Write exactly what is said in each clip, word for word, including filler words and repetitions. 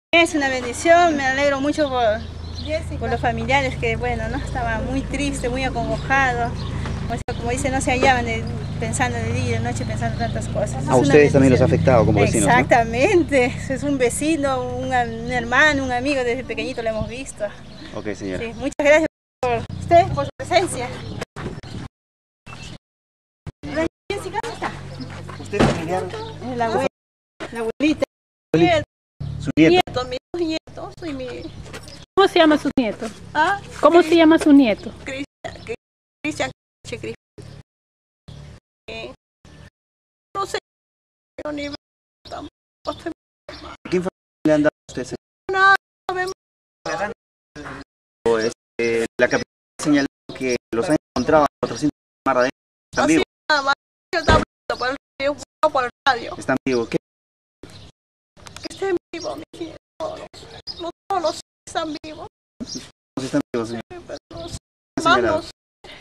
Es una bendición, me alegro mucho por, por los familiares que, bueno, no estaban muy tristes, muy acongojados. O sea, como dice, no se hallaban de, pensando de día y de noche, pensando tantas cosas. A ustedes también los ha afectado como vecinos, ¿no? Exactamente, es un vecino, un, un hermano, un amigo, desde pequeñito lo hemos visto. Ok, señora. Sí, muchas gracias por ustedes, por su presencia. Jessica, ¿dónde está? ¿Usted es familiar? Es la abuela, la abuelita. Su nieto. Nieto, mi nieto, soy mi... ¿Cómo se llama su nieto? ¿Ah? ¿Cómo se llama su nieto? Cristian, Cristian. Eh, no sé, pero ni tampoco estoy... ¿Qué información le han dado a usted, señor? No, no vemos. Este, la capital señaló que los han encontrado a cuatrocientos más adentro. ¿Están vivos? Nada más, yo estaba hablando por el radio, por el radio. ¿Están vivos? ¿Qué? Que estén vivos, mi hijo. No todos los están vivos. ¿Cómo están vivos, señor? Pero los hermanos.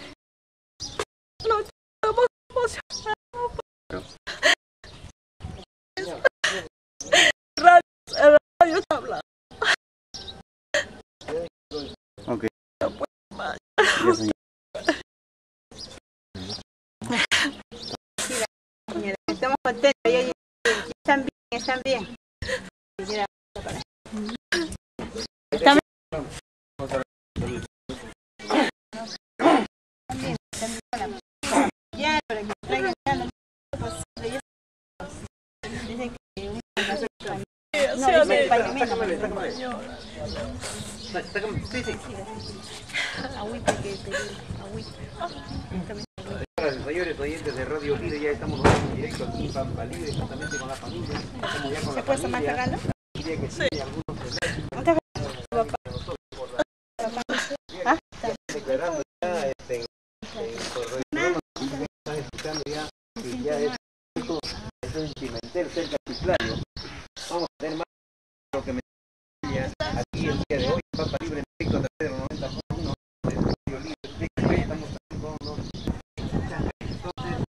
No estamos emocionados. Radio, el radio está hablando. Ok. No puedo más. Ya, señor. Estamos contentos, están bien, están bien. Está Ya, para que traigan ya lo más posible. Dicen que una no, dice el pañuelo. Sí, sí. Agüita que pedí, agüita. Señores oyentes de Radio Libre, ya estamos en directo aquí en Pampa Libre, justamente con la familia. Ya con ¿Se puede tomar regalo? Sí. Muchas gracias, papá. ¿Ah? Declarando ya, este, por el están escuchando ya que ya es esto es en Pimentel, cerca de Chiclayo. Vamos a tener más lo que me decía aquí el día de hoy.